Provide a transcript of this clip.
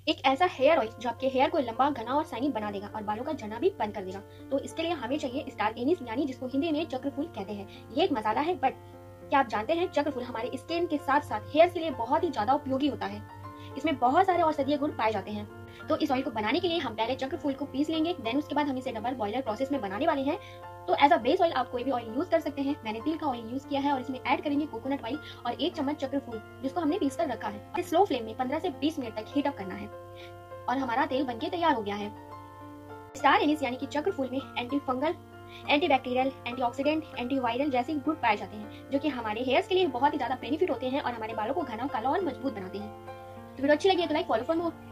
एक ऐसा hair oil जो आपके हेयर को लंबा, घना और शाइनी बना देगा और बालों का झड़ना भी बंद कर देगा। तो इसके लिए हमें चाहिए स्टार एनिस, यानी जिसको हिंदी में चक्रफूल कहते हैं। ये एक मसाला है, बट क्या आप जानते हैं चक्रफूल हमारे स्किन के साथ साथ हेयर के लिए बहुत ही ज्यादा उपयोगी होता है। इसमें बहुत सारे औषधीय गुण पाए जाते हैं। तो इस ऑयल को बनाने के लिए हम पहले चक्रफूल को पीस लेंगे, देन उसके बाद हम इसे डबल बॉयलर प्रोसेस में बनाने वाले हैं। तो एज अ बेस ऑयल आप कोई भी ऑयल यूज कर सकते हैं। मैंने तिल का ऑयल यूज किया है और इसमें ऐड करेंगे कोकोनट ऑयल और 1 चम्मच चक्रफूल जिसको हमने पीस कर रखा है। इसे स्लो फ्लेम में 15 से 20 मिनट तक हीट अप करना है और हमारा तेल बनके तैयार हो गया है। स्टार एनिस यानी कि चक्रफूल में antifungal, antibacterial, antioxidant, antiviral जैसे गुण पाए जाते हैं जो कि हमारे हेयर्स के लिए बहुत ही ज्यादा बेनिफिट होते हैं और हमारे बालों को घना, काला और मजबूत बनाते हैं। तो वीडियो अच्छी लगी है तो लाइक, फॉलो फॉर मोर।